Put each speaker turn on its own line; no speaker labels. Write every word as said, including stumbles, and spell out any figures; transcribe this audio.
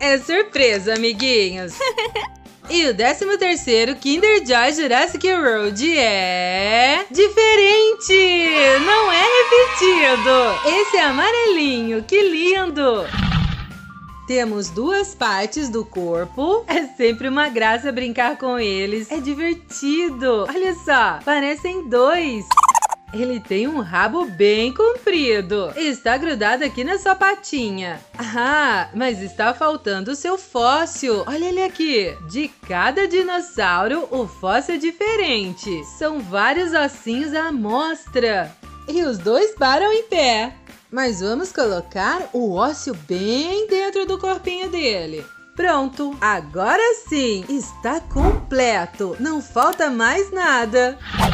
É surpresa, amiguinhos. E o décimo terceiro Kinder Joy Jurassic World é... diferente! Não é repetido! Esse é amarelinho, que lindo! Temos duas partes do corpo. É sempre uma graça brincar com eles. É divertido. Olha só, parecem dois. Ele tem um rabo bem comprido. Está grudado aqui na sua patinha. Ah, mas está faltando o seu fóssil. Olha ele aqui. De cada dinossauro, o fóssil é diferente. São vários ossinhos à amostra. E os dois param em pé. Mas vamos colocar o ósseo bem dentro do corpinho dele. Pronto, agora sim, está completo. Não falta mais nada.